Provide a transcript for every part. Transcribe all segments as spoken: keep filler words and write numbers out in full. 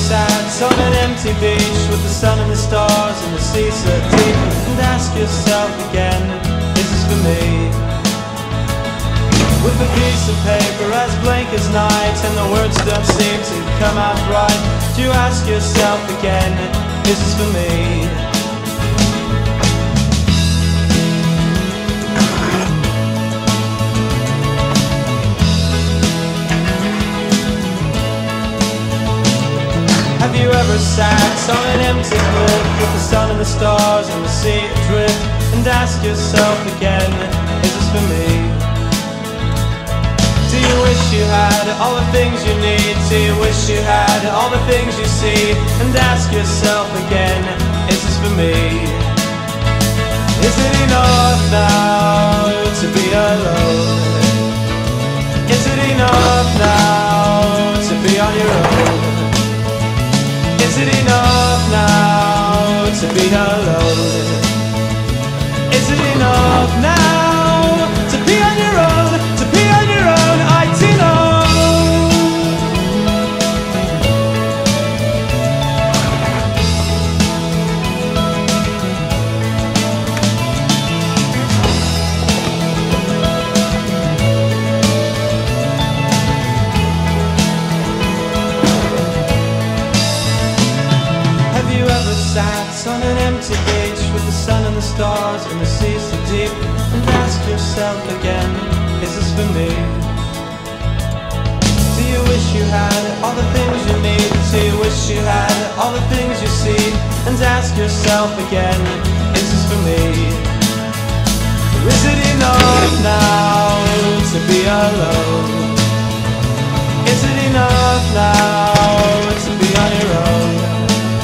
sat on an empty beach with the sun and the stars and the sea so deep, and ask yourself again, is this for me? With a piece of paper as blank as night and the words don't seem to come out right, do you ask yourself again, is this for me? Have you ever sat on an empty cliff with the sun and the stars and the sea adrift, and ask yourself again, is this for me? Do you wish you had all the things you need? Do you wish you had all the things you see? And ask yourself again, is this for me? Is it enough now to be alone? Is it enough now to be on your own? Is it enough now to be alone? Is it enough now to be on your own? To be on your own, I do know. Sat on an empty beach with the sun and the stars and the sea so deep, and ask yourself again, is this for me? Do you wish you had all the things you need? Do you wish you had all the things you see? And ask yourself again, is this for me? Or is it enough now to be alone? Is it enough now to be on your own?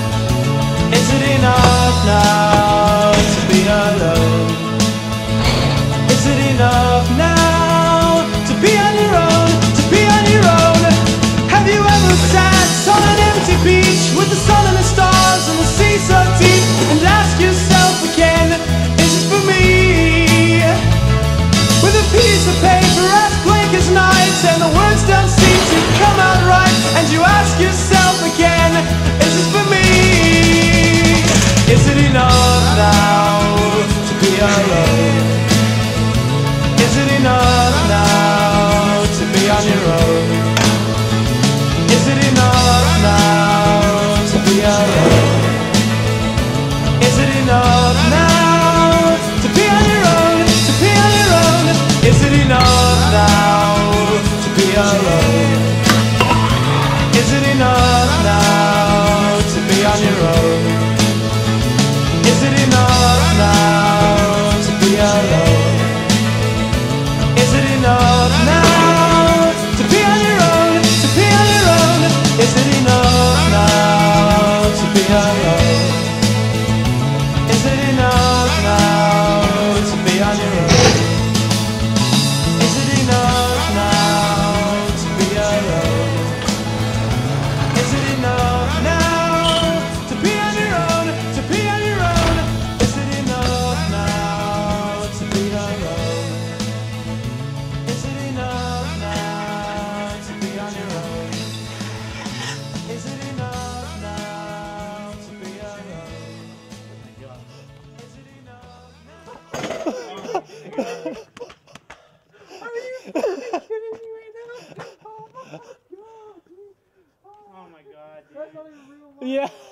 Is it enough now to be alone? Is it enough now to be on your own? To be on your own? Have you ever sat on an empty beach with the sun and the stars and the sea so deep, and ask yourself again, is this for me? With a piece of paper as blank as night and the words don't seem to come out right, and you ask yourself again, is this for me? Is it enough now to be alone? Is it enough now to be on your own? Is it enough now to be alone? Is it enough now to be on your own? To be on your own? Is it enough now to be alone? Is it enough now to be on your own? Is it enough now to be alone? Is it enough now to be on your own? To be on your own? Is it enough now to be alone? Is it enough now to be on your own? Is it enough now to be alone? Is it enough now to be on your own? To be on your own? Is it enough now to be alone? Is it enough now to be on your own? Is it enough now to be alone? Is it enough now? Are you kidding me right now? Oh my god. Oh my god. Dude. That's not even real. Yeah.